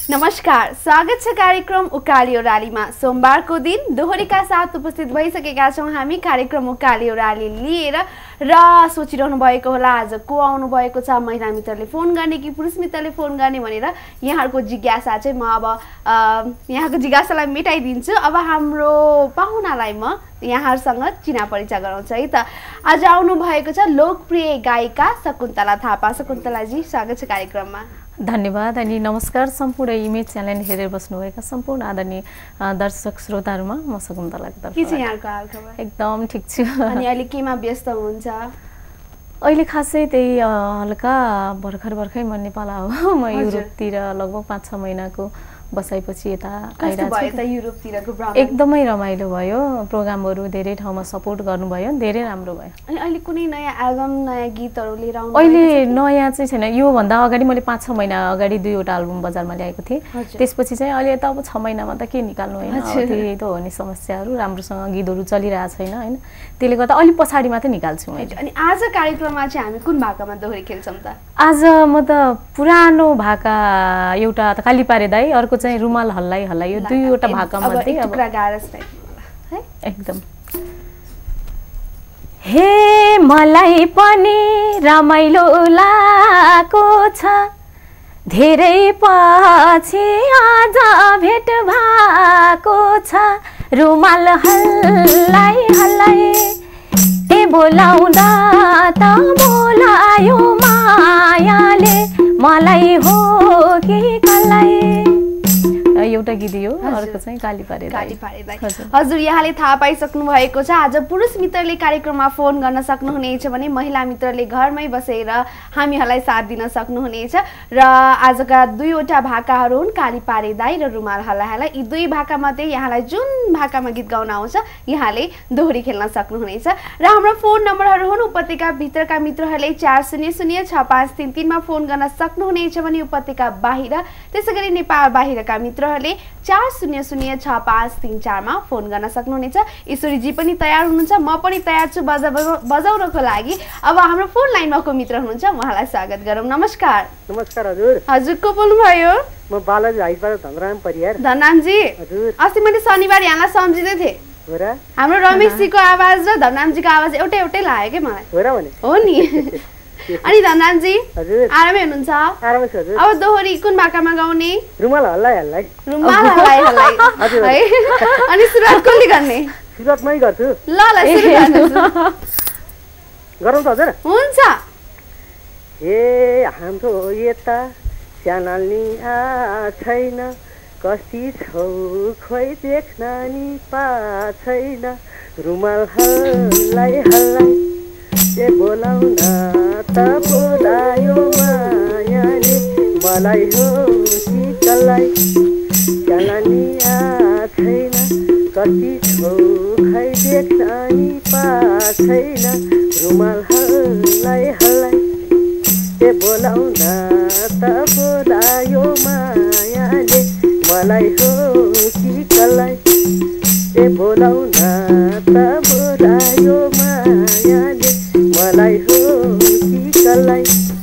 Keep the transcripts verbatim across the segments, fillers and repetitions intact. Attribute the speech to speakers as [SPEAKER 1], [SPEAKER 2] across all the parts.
[SPEAKER 1] नमस्कार, स्वागत छ कार्यक्रम उकाली ओरालीमा। सोमबारको दिन दोहोरीका साथ उपस्थित भइसकेका छौं हामी कार्यक्रम उकाली ओराली लिएर र सोचिरहनु भएको होला आज को आउनु भएको छ, महिला मित्रले फोन गर्ने कि पुरुष मित्रले फोन गर्ने भनेर यहाँहरुको जिज्ञासा चाहिँ म अब यहाँको जिज्ञासालाई मेटाइदिन्छु। अब हाम्रो पाहुनालाई म यहाँहरुसँग चिना परिचय गराउँछु है त। आज आउनु भएको छ लोकप्रिय गायिका शकुन्तला थापा। शकुन्तला जी, स्वागत छ कार्यक्रममा।
[SPEAKER 2] धन्यवाद अनि नमस्कार सम्पूर्ण इमेज च्यानल हेरेर बस्नुभएका सम्पूर्ण आदरणीय दर्शक श्रोताहरुमा म शकुन्तलाको तर्फबाट।
[SPEAKER 1] के छ यहाँको हालखबर?
[SPEAKER 2] एकदम ठीक छु।
[SPEAKER 1] अनि अहिले केमा व्यस्त हुनुहुन्छ?
[SPEAKER 2] अहिले खासै त्यही हल्का भर्खर भर्खर म नेपाल आऊ म युरोपतिर लगभग पाँच छ महिनाको बसाइपछि यता आइराछु।
[SPEAKER 1] भयो त युरोपतिरको भ्रमण?
[SPEAKER 2] एकदमै रमाइलो भयो, प्रोग्रामहरु धेरै ठाउँमा सपोर्ट गर्नुभयो, धेरै राम्रो भयो।
[SPEAKER 1] अनि अहिले कुनै नयाँ एल्बम नयाँ गीतहरु लिएर आउनु?
[SPEAKER 2] अहिले नयाँ चाहिँ छैन, यो भन्दा अगाडि मैले पाँच छ महिना अगाडि दुईवटा एल्बम बजारमा ल्याएको थिएँ। त्यसपछि चाहिँ अहिले त अब छ महिनामा त के निकाल्नु हैन, त्यही त हो नि समस्याहरु, राम्रोसँग गीतहरु चलिरहेको छैन हैन, त्यसले गर्दा अलि पछाडी मात्र निकाल्छु मैले।
[SPEAKER 1] अनि आज कार्यक्रममा चाहिँ हामी कुन भाकामा दोहोरी खेल्छौं त?
[SPEAKER 2] आज म त पुरानो भाका एउटा त काली पारे दाई, अर्को चाहिँ रुमाल हल्लाई हल्लाई, यो दुईवटा भाका मध्ये अब
[SPEAKER 1] टुक्रा गारस है
[SPEAKER 2] एकदम। हे मलाई पनि रमाइलो लागेको छ, धेरै पछि आज भेट भएको छ, रुमाल हल्लाई हल्लाई ए बोलाउँदा त बोलायो मायाले, मलाई हो कि कसलाई। एउटा गीत यो, अर्को चाहिँ काली पारे
[SPEAKER 1] काली पारे दाइ। हजुर, यहाँले थाहा पाइसक्नु भएको छ आज पुरुष मित्रले कार्यक्रममा फोन गर्न सक्नुहुनेछ भने महिला मित्रले घरमै बसेर हामीहरूलाई साथ दिन सक्नुहुनेछ। र आजका दुईवटा भाकाहरू हुन् काली पारे दाइ र रुमाल हल्लाई हल्लाई। यी दुई भाका मध्ये यहाँलाई जुन भाकामा गीत गाउन आउँछ यहाँले दोहोरी खेल्न सक्नुहुनेछ। र हाम्रो फोन नम्बरहरू हुन् उपत्यका भित्रका मित्रहरूले चार शून्य शून्य छ पाँच तीन तीनमा फोन गर्न सक्नुहुनेछ भने उपत्यका बाहिर, त्यसैगरी नेपाल बाहिरका मित्रहरूले चार शून्य शून्य छ पाँच तीन चारमा फोन गर्न सक्नुहुनेछ। ईश्वरीजी पनि तयार हुनुहुन्छ, म पनि तयार छु बजा बजाउनको लागि। अब हाम्रो फोन लाइनमा को मित्र हुनुहुन्छ उहाँलाई स्वागत गरौँ। नमस्कार।
[SPEAKER 3] नमस्कार हजुर।
[SPEAKER 1] हजुर, को बोल्नुभयो?
[SPEAKER 3] म बालाजी हाइटबाट धनराम परियार।
[SPEAKER 1] धनरामजी,
[SPEAKER 3] हजुर
[SPEAKER 1] अस्ति मैले शनिबार यहाँलाई सम्झिँदै थिएँ।
[SPEAKER 3] हो र?
[SPEAKER 1] हाम्रो रमेशजीको आवाज र धनरामजीको आवाज एउटै एउटै लाग्यो के मलाई।
[SPEAKER 3] हो र भने?
[SPEAKER 1] हो नि। अनि धनरामजी
[SPEAKER 3] हजुर
[SPEAKER 1] आरामै हुनुहुन्छ?
[SPEAKER 3] आरामै छु हजुर।
[SPEAKER 1] अब दोहोरी कुन भाकामा गाउने?
[SPEAKER 3] रुमाल हल्लाई हल्लाई।
[SPEAKER 1] रुमाल हल्लाई हल्लाई
[SPEAKER 3] हजुर
[SPEAKER 1] है। अनि सुरुवात कसले गर्ने?
[SPEAKER 3] सुरुवात मै गर्छु।
[SPEAKER 1] ल ल सुरु गर्नुहोस्।
[SPEAKER 3] गरौँ त हजुर?
[SPEAKER 1] हुन्छ।
[SPEAKER 3] ए हाम्रो यता च्यानलनी आ छैन, कति छौ खोइ देख्न नि पा छैन, रुमाल हल्लाई हल्लाई ए बोलाउन त बोलायो मायाले, मलाई हो कि कसलाई, च्यानलनी आ छैन, कति छौ खै देख्न नि पा छैन, रुमाल हल्लाई हल्लाई ए बोलाउन त बोलायो मायाले, मलाई हो कि कसलाई, ए बोलाउन त बोलायो मायाले, मलाई हो कि कसलाई।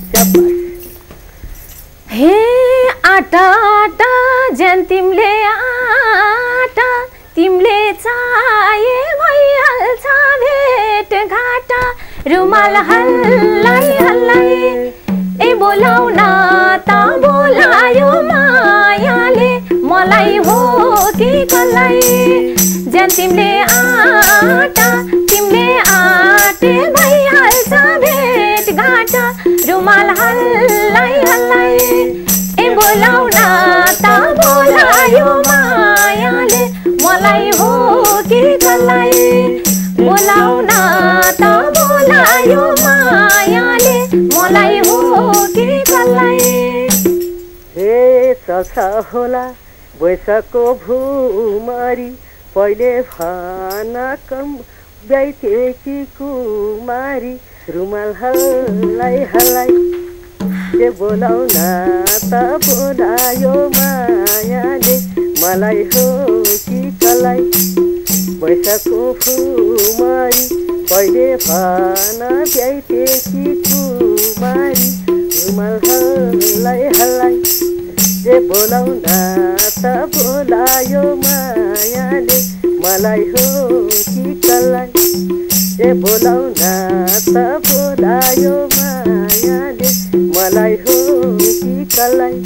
[SPEAKER 2] हे आटा आटा ज्यान तिमीले आटा, तिमीले चाहे भइहाल्छ भेट घाटा, रुमाल हल्लाई हल्लाई ए बोलाउन त बोलायो मायाले, मलाई हो कि कसलाई, ज्यान तिमीले आटा, तिमीले आटे भइहाल्छ भेट घाटा, रुमाल हल्लाई हल्लाई ए बोलाउन त बोलायो मायाले, मलाई हो कि कसलाई, बोलाउन त बोलायो मायाले, मलाई हो कि कसलाई।
[SPEAKER 3] हे चल्छ होला वैशाखको भुमरी, पहिले भान कम ब्याइतेकी कुमारी, रुमाल हल्लाई हल्लाई ए बोलाउन त बोलायो मायाले, मलाई हो कि कसलाई, वैशाखको भुमरी, पहिले भान ब्याइतेकी कुमारी, रुमाल हल्लाई हल्लाई ए ए बोलाउन त बोलायो मायाले मलाई हो कि कसलाई ए बोलाउन त बोलायो मायाले मलाई हो कि कसलाई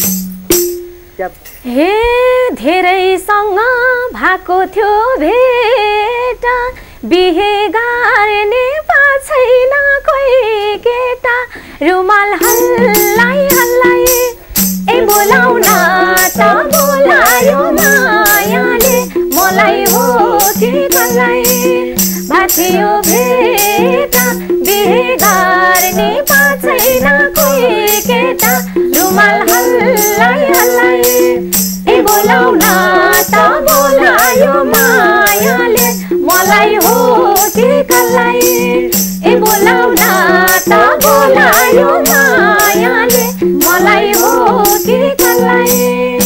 [SPEAKER 2] हे धेरैसँग भएको थियो भेट बिहे गर्ने छैन कोही केटा रुमाल हल्लाई हल्लाई ए बोलाउन त बोलायो मायाले मलाई हो कि कसलाई भाथियो भेट बिहे गर्ने छैन कोही केटा रुमाल हल्लाई हल्लाई ए बोलाउन त बोलायो मायाले मलाई हो कि कसलाई ए बोलाउन त बोलायो मायाले मलाई हो कि कसलाई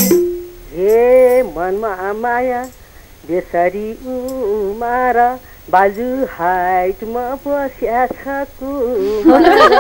[SPEAKER 3] ए मनमा माया बेसरी उमार बाजु हाइटमा बस्या छ कुमार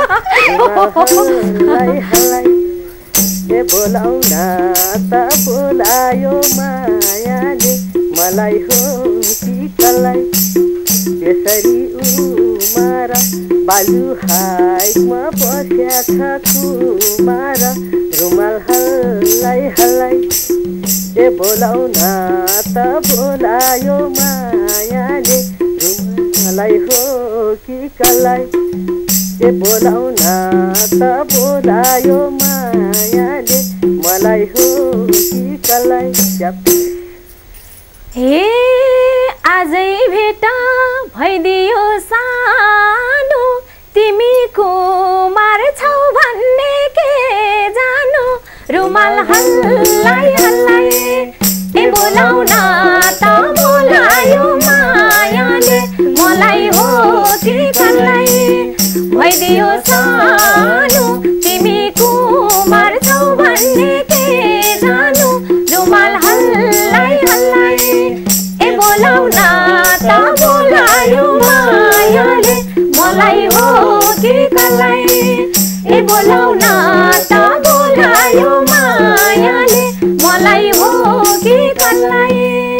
[SPEAKER 3] हल्लाई ए बोलाउन त बोलायो मायाले मलाई हो कि कसलाई बेसरी उमार बाजु हाइटमा बस्या छ कुमार रुमाल हल्लाई हल्लाई ए बोलाउन त बोलायो मायाले मलाई हो कि कसलाई ए बोलाउन त बोलायो मायाले मलाई हो कि कसलाई
[SPEAKER 2] हे आजै भेट भइदियो सानो तिमी कुमार छौ भन्ने के जानु रुमाल हल्लाई हल्लाई ए बोलाउन त बोलायो मायाले मलाई हो कि कसलाई भइदियो सानो तिमी कुमार छौ भन्ने के जानु रुमाल हल्लाई हल्लाई ए बोलाउन त बोलायो मायाले मलाई हो कि कसलाई ए बोलाउन त बोलायो मायाले मलाई हो कि कसलाई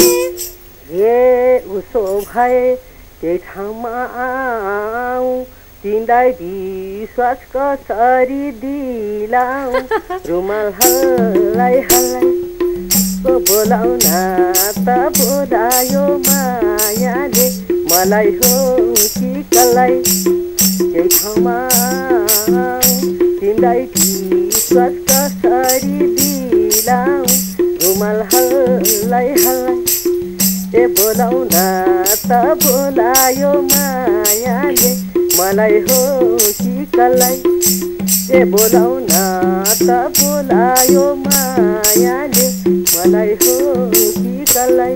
[SPEAKER 3] ए उसो भए त्यही ठाउँमा आऊ तिमीलाई विश्वास कसरी दिलाऊ रुमाल हल्लाई हल्लाई ओ बोलाउन त बोलायो मायाले मलाई हो कि कसलाई त्यही ठाउँमा तिमीलाई विश्वास कसरी दिलाऊ रुमाल हल्लाई हल्लाई ए बोलाउन त बोलायो मायाले मलाई हो कि कसलाई ए बोलाउन त बोलायो मायाले मलाई हो कि कसलाई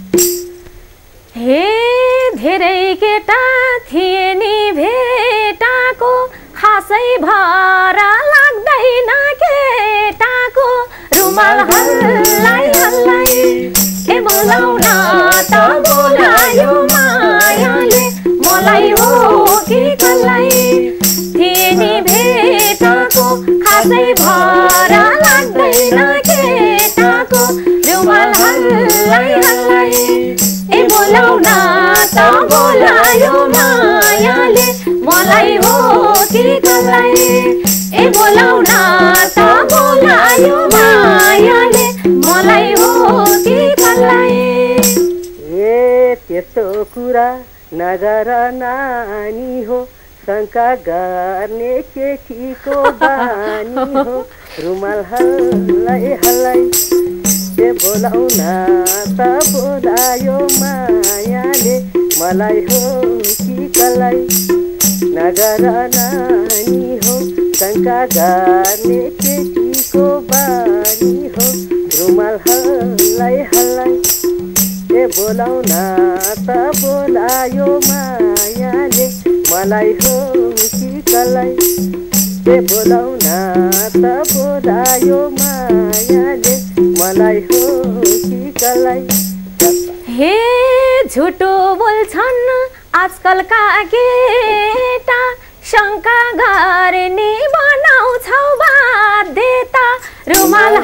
[SPEAKER 2] हे धेरै केटा थिए नि भेटाको खासै भर लाग्दैन केटाको रुमाल हल्लाई हल्लाई ए बोलाउन त बोलायो मायाले मलाई हो कि कसलाई थिए नि भेटाको खासै भर लाग्दैन केटाको रुमाल हल्लाई हल्लाई ए बोलाउन त बोलायो मायाले मलाई हो कि कसलाई ए बोलाउन त बोलायो मायाले मलाई हो कि कसलाई
[SPEAKER 3] ए त्यस्तो कुरा नगर नानी हो शङ्का गर्ने केटीको बानी हो रुमाल हल्लाई हल्लाई ए बोलाउन त बोलायो मायाले मलाई हो कि कसलाई नगर नानी हो शङ्का गर्ने केटीको बानी हो रुमाल हल्लाई हल्लाई ए बोलाउन त बोलायो मायाले मलाई हो कि कसलाई ए बोलाउन त बोलायो मायाले मलाई हो कि कसलाई
[SPEAKER 2] हे झुटो बोल्छन् आजकलका केटा शङ्का गर्ने बनाउँछौ बाध्यता रुमाल हल्लाई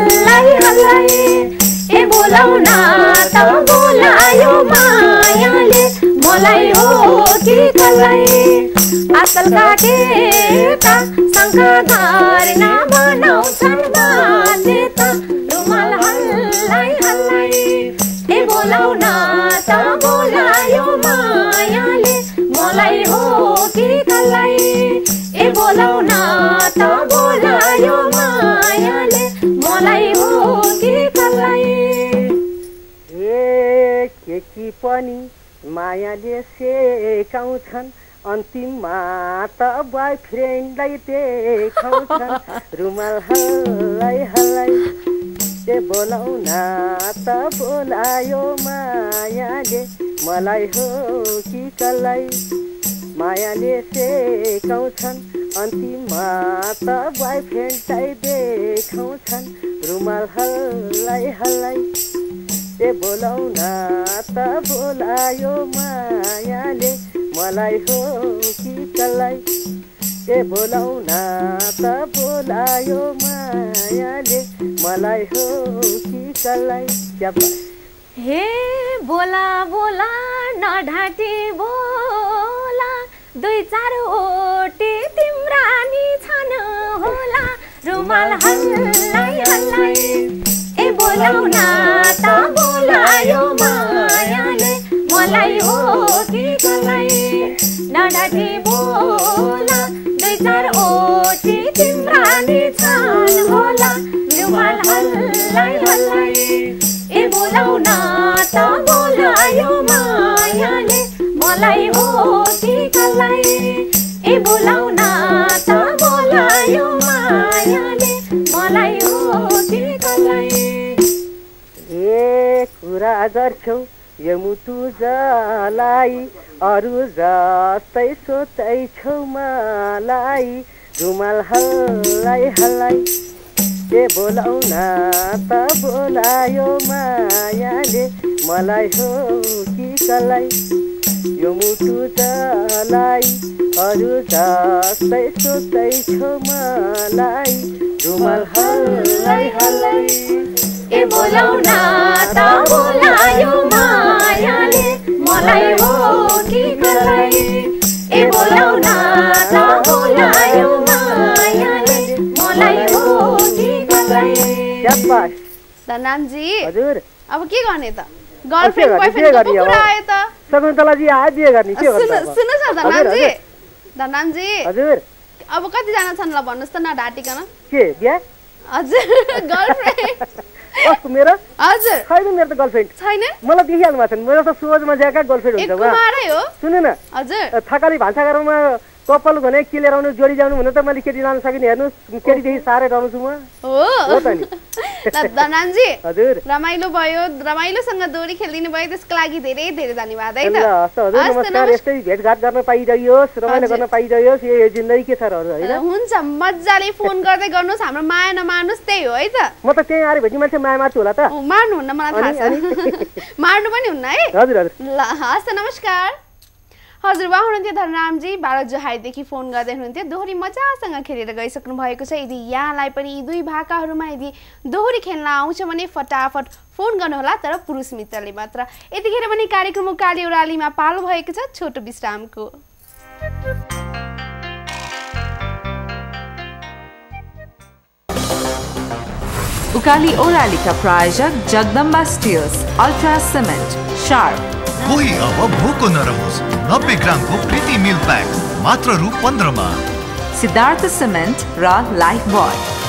[SPEAKER 2] हल्लाई हल्लाई ए बोलाउन त बोलायो मायाले मलाई हो कि कसलाई आजकलका केटा शङ्का गर्न बनाउँछन् बाजे त रुमाल हल्लाई हल्लाई ए बोलाउन त बोलायो मायाले मलाई हो कि कसलाई ए बोलाउन त बोलायो मायाले मलाई हो कि कसलाई
[SPEAKER 3] ए केटी पनि मायाले सेकाउँछन् अन्तिममा त बोयफ्रेन्डलाई देखाउँछन् रुमाल हल्लाई हल्लाई ए बोलाउन त बोलायो मायाले मलाई हो कि कसलाई मायाले सेकाउँछन् अन्तिममा त बोयफ्रेन्डलाई देखाउँछन् रुमाल हल्लाई हल्लाई ए बोलाउन त बोलायो मायाले मलाई हो कि कसलाई ए बोलाउन त बोलायो मायाले मलाई हो कि कसलाई
[SPEAKER 2] हे बोला बोला नढाँटी बोला दुई चार ओटे तिम्रा नि छन् होला रुमाल हल्लाई हल्लाई ए बोलाउन त बोलायो मायाले मलाई हो कि कसलाई नढाँटी बोला दुई चार ओटे तिम्रा नि छन् होला रुमाल हल्लाई हल्लाई ए बोलाउन त बोलायो मायाले मलाई हो कि कसलाई ए बोलाउन त बोलायो मायाले मलाई हो कि कसलाई
[SPEAKER 3] ए कुरा गर्छौ यो मुटु जलाई अरू जस्तै सोच्दैछौ मलाई रुमाल हल्लाई हल्लाई ए बोलाउन त बोलायो मायाले मलाई हो कि कसलाई यो मुटु जलाई अरू जस्तै सोच्दैछौ मलाई रुमाल हल्लाई हल्लाई
[SPEAKER 2] ए बोलाउन त बोलायो मायाले मलाई हो कि कसलाई ए बोलाउन त बोलायो मायाले मलाई हो कि कसलाई
[SPEAKER 1] धनरामजी
[SPEAKER 3] हजुर
[SPEAKER 1] अब के गर्ने त गर्लफ्रेन्ड बोयफ्रेन्डको कुरा आयो त
[SPEAKER 3] शकुन्तलाजी आज बिहे गर्ने के गर्नु
[SPEAKER 1] सुन्नु सुन्नुहोस् न धनरामजी धनरामजी
[SPEAKER 3] हजुर
[SPEAKER 1] अब कतिजना छन् ल भन्नुहोस् त नढाँटिकन
[SPEAKER 3] के बिहा
[SPEAKER 1] हजुर गर्लफ्रेन्ड
[SPEAKER 3] कस्तो मेरो
[SPEAKER 1] हजुर
[SPEAKER 3] छैन मेरो त गर्लफ्रेन्ड
[SPEAKER 1] छैन
[SPEAKER 3] मलाई देखिहाल्नु भएको छ मेरो त सोझमा ज्याका गर्लफ्रेन्ड हुन्छ उहाँ
[SPEAKER 1] कुमारै हो
[SPEAKER 3] सुन्नु न
[SPEAKER 1] हजुर
[SPEAKER 3] थकाली भान्साघरमा कपाल भने के लिएर आउनु जोडी जाउनु भने त मैले केटी लान सकिनँ हेर्नुहोस् केटीदेखि साह्रै रहनु छु म
[SPEAKER 1] हो
[SPEAKER 3] त नि
[SPEAKER 1] धनरामजी
[SPEAKER 3] हजुर
[SPEAKER 1] रमाइलो भयो रमाइलोसँग दोरी खेलिदिनु भयो त्यसको लागि धेरै धेरै धन्यवाद है त
[SPEAKER 3] हजुर नमस्कार यस्तै भेटघाट गर्न पाइरहियोस् रमाइलो गर्न पाइरहियोस् यो जिन्दगी के छ र होइन
[SPEAKER 1] हुन्छ मजाले फोन गर्दै गर्नुहोस् हाम्रो माया नमार्नुहोस् त्यही हो है त
[SPEAKER 3] म त त्यही आएर भेट्ने मान्छे माया मार्छु होला त
[SPEAKER 1] मार्नुहुन्न मलाई थाहा छ मार्नु पनि हुन्न है
[SPEAKER 3] हजुर हजुर
[SPEAKER 1] ल हस् त नमस्कार हजुर उहाँ हुनुहुन्थ्यो धनरामजी बाह्र जोहाईदेखि फोन गर्दै हुनुहुन्थ्यो दोहोरी मजासँग खेलेर गइसक्नु भएको छ यदि यहाँलाई पनि यी दुई भाकाहरूमा यदि दोहोरी खेल्न आउँछ भने फटाफट फोन गर्नुहोला तर पुरुष मित्रले मात्र यतिखेर पनि कार्यक्रम उकाली ओह्रालीमा पालो भएको छ छोटो विश्रामको
[SPEAKER 4] उकाली ओह्रालीका प्रायोजक Jagdamba steels ultra cement sharp
[SPEAKER 5] कोही अब भोको नरहोस् नब्बे ग्रामको प्रीति मिल प्याक मात्र रु पन्ध्रमा
[SPEAKER 4] सिद्धार्थ सिमेन्ट र लाइफ बोय